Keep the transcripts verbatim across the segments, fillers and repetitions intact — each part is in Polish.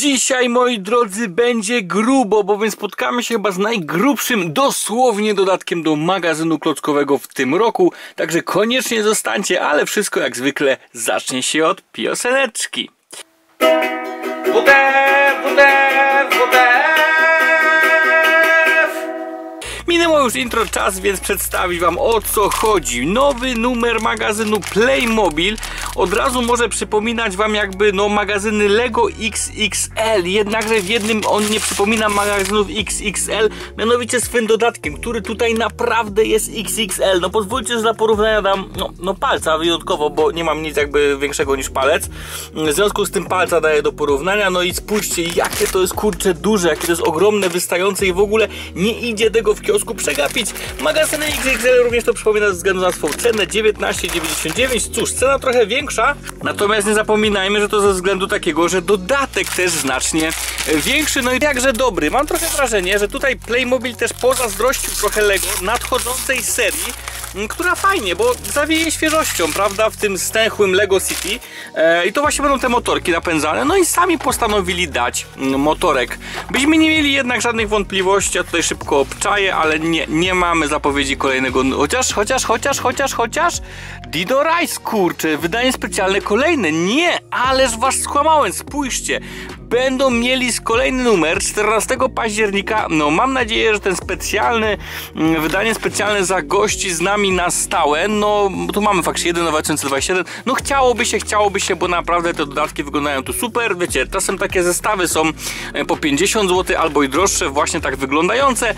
Dzisiaj, moi drodzy, będzie grubo, bowiem spotkamy się chyba z najgrubszym dosłownie dodatkiem do magazynu klockowego w tym roku. Także koniecznie zostańcie, ale wszystko jak zwykle zacznie się od pioseneczki. W D F, W D F, W D F. Minęło już intro czas, więc przedstawić wam, o co chodzi. Nowy numer magazynu Playmobil od razu może przypominać wam jakby no magazyny Lego X X L, jednakże w jednym on nie przypomina magazynów X X L, mianowicie swym dodatkiem, który tutaj naprawdę jest X X L. No pozwólcie, że dla porównania dam no, no palca wyjątkowo, bo nie mam nic jakby większego niż palec. W związku z tym palca daję do porównania. No i spójrzcie, jakie to jest kurcze duże, jakie to jest ogromne, wystające i w ogóle nie idzie tego w kiosku przegapić. Magazyny X X L również to przypomina ze względu na swoją cenę dziewiętnaście dziewięćdziesiąt dziewięć. Cóż, cena trochę większa, natomiast nie zapominajmy, że to ze względu takiego, że dodatek też znacznie większy, no i jakże dobry. Mam trochę wrażenie, że tutaj Playmobil też pozazdrościł trochę Lego nadchodzącej serii, która fajnie, bo zawieje świeżością, prawda, w tym stęchłym Lego City. E, I to właśnie będą te motorki napędzane, no i sami postanowili dać motorek. Byśmy nie mieli jednak żadnych wątpliwości, ja tutaj szybko obczaję, ale nie, nie mamy zapowiedzi kolejnego, chociaż, chociaż, chociaż, chociaż, chociaż Dido Rise, kurczę, wydanie specjalne kolejne, nie, ależ was skłamałem, spójrzcie. Będą mieli kolejny numer czternastego października. No mam nadzieję, że ten specjalny, wydanie specjalne zagości z nami na stałe. No tu mamy faktycznie jeden dwa tysiące dwudziesty jeden. No chciałoby się, chciałoby się, bo naprawdę te dodatki wyglądają tu super. Wiecie, czasem takie zestawy są po pięćdziesiąt złotych albo i droższe, właśnie tak wyglądające.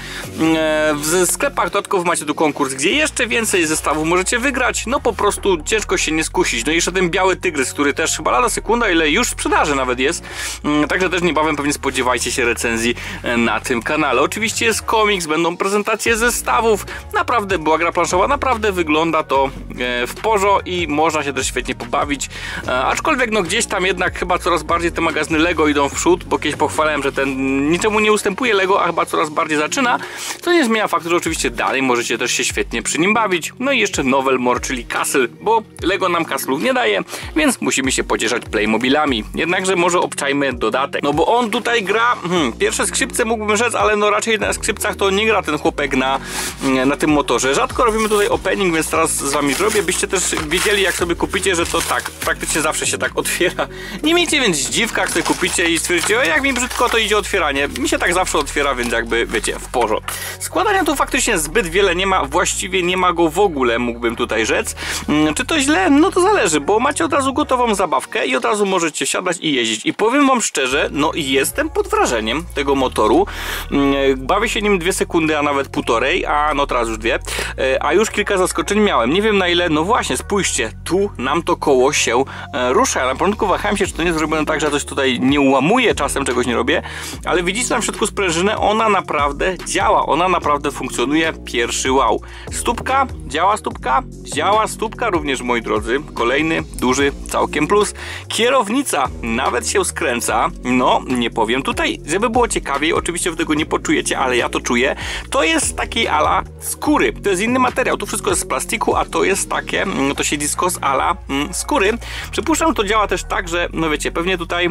W sklepach dodatkowo macie tu konkurs, gdzie jeszcze więcej zestawów możecie wygrać. No po prostu ciężko się nie skusić. No i jeszcze ten biały tygrys, który też chyba lada sekunda, ile już w sprzedaży nawet jest. Także też niebawem pewnie spodziewajcie się recenzji na tym kanale. Oczywiście jest komiks, będą prezentacje zestawów. Naprawdę była gra planszowa, naprawdę wygląda to w porzo i można się też świetnie pobawić. Aczkolwiek no gdzieś tam jednak chyba coraz bardziej te magazyny Lego idą w przód, bo kiedyś pochwalałem, że ten niczemu nie ustępuje Lego, a chyba coraz bardziej zaczyna. Co nie zmienia faktu, że oczywiście dalej możecie też się świetnie przy nim bawić. No i jeszcze Novel More, czyli Castle, bo Lego nam Castle'ów nie daje, więc musimy się pocieszać Playmobilami. Jednakże może obczajmy dodatek. No bo on tutaj gra, hmm, pierwsze skrzypce mógłbym rzec, ale no raczej na skrzypcach to nie gra ten chłopek na, na tym motorze. Rzadko robimy tutaj opening, więc teraz z wami zrobię, byście też wiedzieli, jak sobie kupicie, że to tak, praktycznie zawsze się tak otwiera. Nie miejcie więc zdziwka, jak sobie kupicie i stwierdzicie, o jak mi brzydko, to idzie otwieranie. Mi się tak zawsze otwiera, więc jakby, wiecie, w porządku. Składania tu faktycznie zbyt wiele nie ma, właściwie nie ma go w ogóle, mógłbym tutaj rzec. Czy to źle? No to zależy, bo macie od razu gotową zabawkę i od razu możecie siadać i jeździć. I powiem wam szczerze, no i jestem pod wrażeniem tego motoru. Bawię się nim dwie sekundy, a nawet półtorej, a no teraz już dwie, a już kilka zaskoczeń miałem. Nie wiem na ile, no właśnie, spójrzcie, tu nam to koło się rusza. Ja na początku wahałem się, czy to nie jest zrobione tak, że coś tutaj nie ułamuje, czasem czegoś nie robię, ale widzicie tam w środku sprężynę, ona naprawdę działa, ona naprawdę funkcjonuje. Pierwszy wow. Stópka, działa stópka, działa stópka również, moi drodzy. Kolejny, duży, całkiem plus. Kierownica nawet się skręca. No, nie powiem. Tutaj, żeby było ciekawiej, oczywiście wy tego nie poczujecie, ale ja to czuję. To jest takiej ala skóry. To jest inny materiał. Tu wszystko jest z plastiku, a to jest takie, to siedlisko z ala mm, skóry. Przypuszczam, to działa też tak, że, no wiecie, pewnie tutaj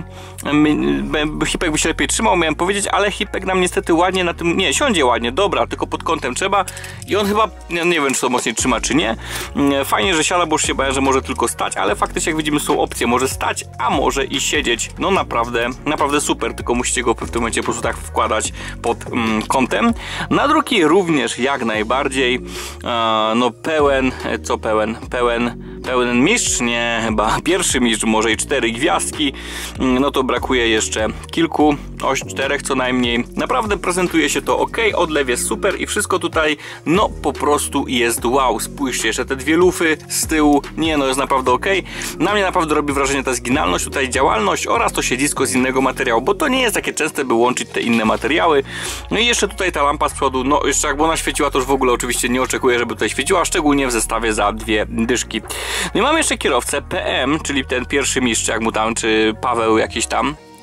mm, Hipek by się lepiej trzymał, miałem powiedzieć, ale Hipek nam niestety ładnie na tym, nie, siądzie ładnie, dobra, tylko pod kątem trzeba i on chyba, nie, nie wiem, czy to mocniej trzyma, czy nie. Fajnie, że siada, bo już się bałem, że może tylko stać, ale faktycznie, jak widzimy, są opcje, może stać, a może i siedzieć. No naprawdę, naprawdę super, tylko musicie go w tym momencie po prostu tak wkładać pod mm, kątem. Na drugi również jak najbardziej, e, no pełen, co pełen, pełen, pełen mistrz, nie, chyba pierwszy mistrz, może i cztery gwiazdki, no to brakuje jeszcze kilku, oś czterech co najmniej. Naprawdę prezentuje się to ok, odlew jest super i wszystko tutaj, no po prostu jest wow. Spójrzcie, jeszcze te dwie lufy z tyłu, nie no, jest naprawdę ok. Na mnie naprawdę robi wrażenie ta zginalność, tutaj działalność oraz to siedzisko z innego materiału, bo to nie jest takie częste, by łączyć te inne materiały. No i jeszcze tutaj ta lampa z przodu, no jeszcze jakby ona świeciła, to już w ogóle oczywiście nie oczekuję, żeby tutaj świeciła, szczególnie w zestawie za dwie dyszki. No i mam jeszcze kierowcę P M, czyli ten pierwszy mistrz, jak mu tam, czy Paweł jakiś tam.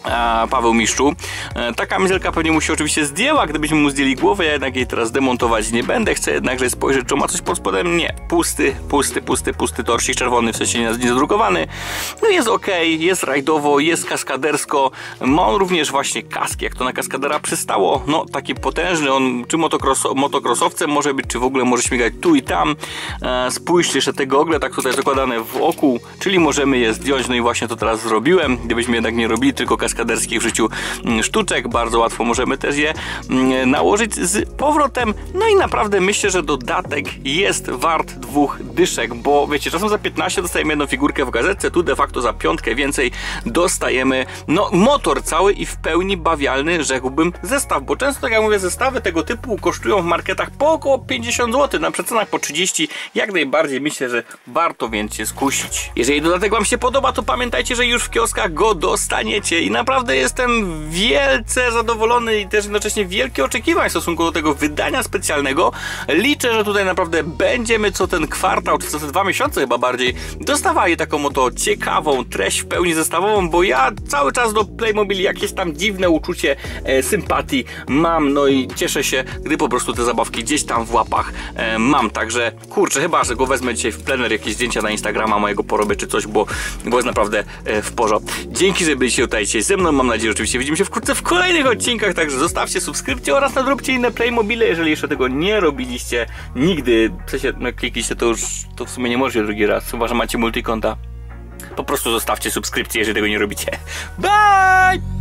A, Paweł Miszczu. E, ta kamizelka pewnie mu się oczywiście zdjęła, gdybyśmy mu zdjęli głowę, ja jednak jej teraz demontować nie będę, chcę jednakże spojrzeć, czy ma coś pod spodem, nie, pusty, pusty, pusty, pusty torsik czerwony, w sensie nie, nie zadrukowany, no jest ok, jest rajdowo, jest kaskadersko, ma on również właśnie kask, jak to na kaskadera przystało, no taki potężny, on czy motocross, motokrosowcem może być, czy w ogóle może śmigać tu i tam, e, spójrzcie jeszcze te gogle, tak tutaj zakładane w oku, czyli możemy je zdjąć, no i właśnie to teraz zrobiłem, gdybyśmy jednak nie robili tylko kask kaskaderskich w życiu sztuczek, bardzo łatwo możemy też je nałożyć z powrotem, no i naprawdę myślę, że dodatek jest wart dwóch dyszek, bo wiecie, czasem za piętnaście dostajemy jedną figurkę w gazetce, tu de facto za piątkę więcej dostajemy, no motor cały i w pełni bawialny, rzekłbym, zestaw, bo często, tak jak mówię, zestawy tego typu kosztują w marketach po około pięćdziesiąt złotych, na przecenach po trzydzieści, jak najbardziej myślę, że warto więc się skusić. Jeżeli dodatek wam się podoba, to pamiętajcie, że już w kioskach go dostaniecie i naprawdę jestem wielce zadowolony i też jednocześnie wielkie oczekiwania w stosunku do tego wydania specjalnego. Liczę, że tutaj naprawdę będziemy co ten kwartał, czy co te dwa miesiące chyba bardziej, dostawali taką oto ciekawą treść w pełni zestawową, bo ja cały czas do Playmobil jakieś tam dziwne uczucie e, sympatii mam, no i cieszę się, gdy po prostu te zabawki gdzieś tam w łapach e, mam, także kurczę, chyba, że go wezmę dzisiaj w plener, jakieś zdjęcia na Instagrama mojego porobię czy coś, bo, bo jest naprawdę e, w porządku. Dzięki, że byliście tutaj dzisiaj ze mną, mam nadzieję, że oczywiście widzimy się wkrótce w kolejnych odcinkach, także zostawcie subskrypcję oraz nadróbcie inne Playmobile, jeżeli jeszcze tego nie robiliście nigdy, w sensie no, klikliście, to już to w sumie nie możecie drugi raz, chyba że macie multikonta. Po prostu zostawcie subskrypcję, jeżeli tego nie robicie. Bye!